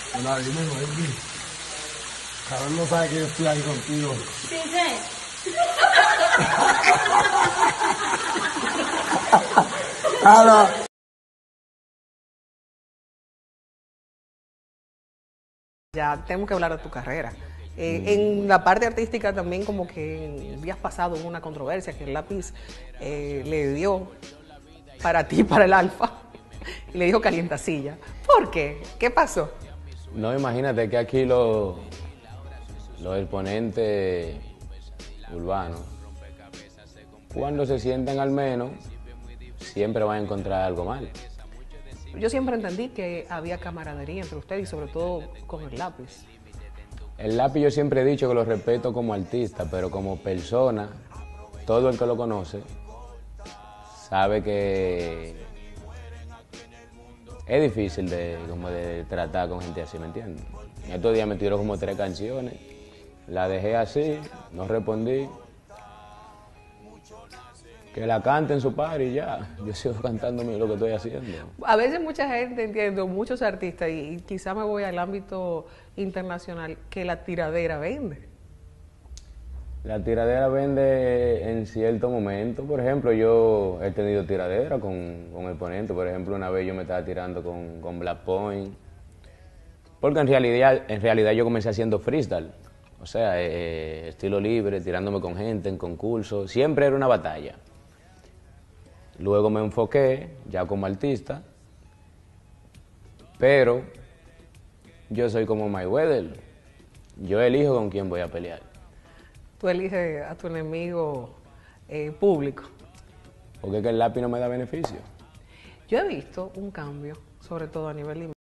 Hola, dime, Wendy. Carol no sabe que yo estoy ahí contigo. Sí, sí. Claro. Ya tenemos que hablar de tu carrera. En la parte artística también como que en días pasados hubo una controversia que el lápiz le dio para ti, para el Alfa, y le dijo calientacilla. ¿Por qué? ¿Qué pasó? No, imagínate que aquí los exponentes urbanos, cuando se sienten al menos, siempre van a encontrar algo mal. Yo siempre entendí que había camaradería entre ustedes y sobre todo con el lápiz. El lápiz yo siempre he dicho que lo respeto como artista, pero como persona, todo el que lo conoce sabe que es difícil de tratar con gente así, ¿me entiendes? Estos días me tiró como 3 canciones, la dejé así, no respondí. Que la cante en su par y ya, yo sigo cantando lo que estoy haciendo. A veces mucha gente, entiendo, muchos artistas, y quizá me voy al ámbito internacional, que la tiradera vende. La tiradera vende en cierto momento. Por ejemplo, yo he tenido tiradera con exponentes. Por ejemplo, una vez yo me estaba tirando con Black Point. Porque en realidad yo comencé haciendo freestyle. O sea, estilo libre, tirándome con gente en concursos. Siempre era una batalla. Luego me enfoqué ya como artista. Pero yo soy como Mayweather. Yo elijo con quién voy a pelear. Tú eliges a tu enemigo público. Porque es que el lápiz no me da beneficio. Yo he visto un cambio, sobre todo a nivel